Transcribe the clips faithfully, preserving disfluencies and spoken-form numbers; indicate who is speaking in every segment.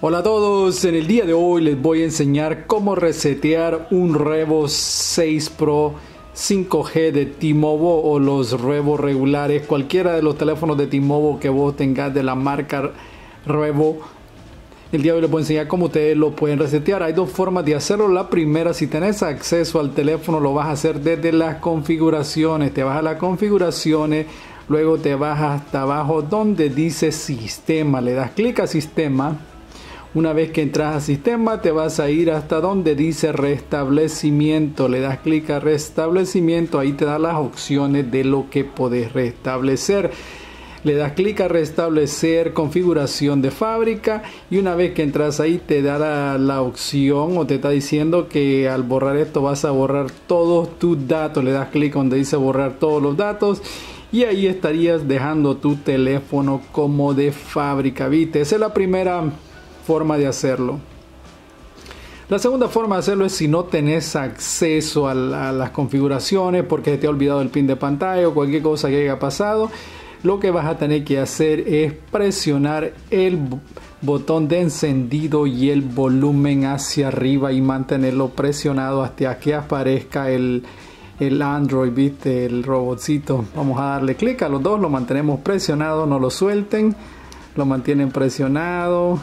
Speaker 1: Hola a todos, en el día de hoy les voy a enseñar cómo resetear un Revo seis Pro cinco G de T-Mobile o los Revo regulares, cualquiera de los teléfonos de T-Mobile que vos tengas de la marca Revo. El día de hoy les voy a enseñar cómo ustedes lo pueden resetear. Hay dos formas de hacerlo. La primera, si tenés acceso al teléfono, lo vas a hacer desde las configuraciones. Te vas a las configuraciones, luego te vas hasta abajo donde dice sistema, le das clic a sistema. Una vez que entras a sistema, te vas a ir hasta donde dice restablecimiento, le das clic a restablecimiento, ahí te da las opciones de lo que podés restablecer. Le das clic a restablecer configuración de fábrica y una vez que entras ahí te da la, la opción o te está diciendo que al borrar esto vas a borrar todos tus datos. Le das clic donde dice borrar todos los datos y ahí estarías dejando tu teléfono como de fábrica. ¿Viste? Esa es la primera forma de hacerlo. La segunda forma de hacerlo es si no tenés acceso a, la, a las configuraciones porque te ha olvidado el pin de pantalla o cualquier cosa que haya pasado. Lo que vas a tener que hacer es presionar el botón de encendido y el volumen hacia arriba y mantenerlo presionado hasta que aparezca el, el Android, ¿viste? El robotcito. Vamos a darle clic a los dos, lo mantenemos presionado, no lo suelten, lo mantienen presionado.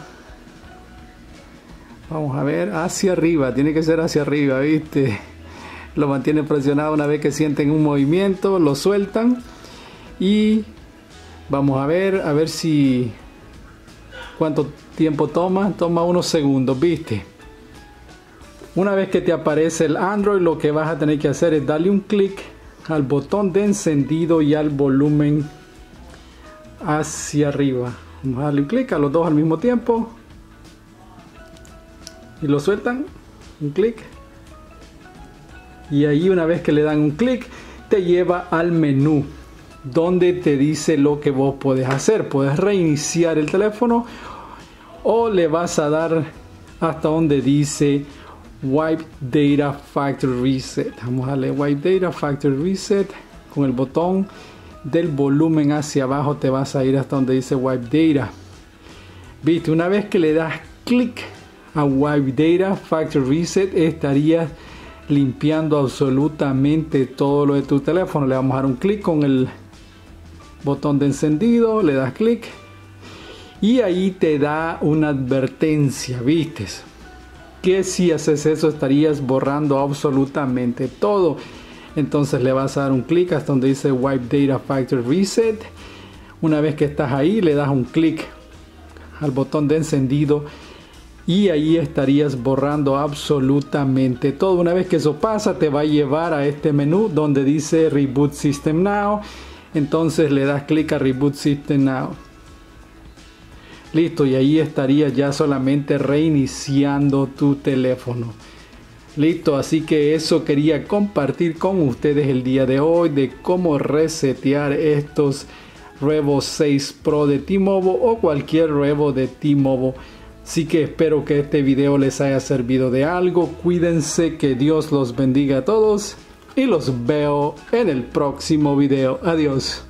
Speaker 1: Vamos a ver, hacia arriba, tiene que ser hacia arriba, ¿viste? Lo mantienen presionado. Una vez que sienten un movimiento, lo sueltan y vamos a ver, a ver si cuánto tiempo toma. Toma unos segundos, ¿viste? Una vez que te aparece el Android, lo que vas a tener que hacer es darle un clic al botón de encendido y al volumen hacia arriba. Vamos a darle un clic a los dos al mismo tiempo y lo sueltan, un clic, y ahí una vez que le dan un clic te lleva al menú donde te dice lo que vos podés hacer. Puedes reiniciar el teléfono o le vas a dar hasta donde dice Wipe Data Factory Reset. Vamos a darle Wipe Data Factory Reset. Con el botón del volumen hacia abajo te vas a ir hasta donde dice Wipe Data. Viste, una vez que le das clic a Wipe Data Factory Reset estarías limpiando absolutamente todo lo de tu teléfono. Le vamos a dar un clic con el botón de encendido, le das clic y ahí te da una advertencia, ¿viste? Que si haces eso estarías borrando absolutamente todo. Entonces le vas a dar un clic hasta donde dice Wipe Data Factory Reset. Una vez que estás ahí le das un clic al botón de encendido y ahí estarías borrando absolutamente todo. Una vez que eso pasa te va a llevar a este menú donde dice Reboot System Now. Entonces le das clic a Reboot System Now. Listo, y ahí estarías ya solamente reiniciando tu teléfono. Listo, así que eso quería compartir con ustedes el día de hoy de cómo resetear estos Revo seis Pro de T-Mobile o cualquier Revo de T-Mobile. Así que espero que este video les haya servido de algo. Cuídense, que Dios los bendiga a todos y los veo en el próximo video. Adiós.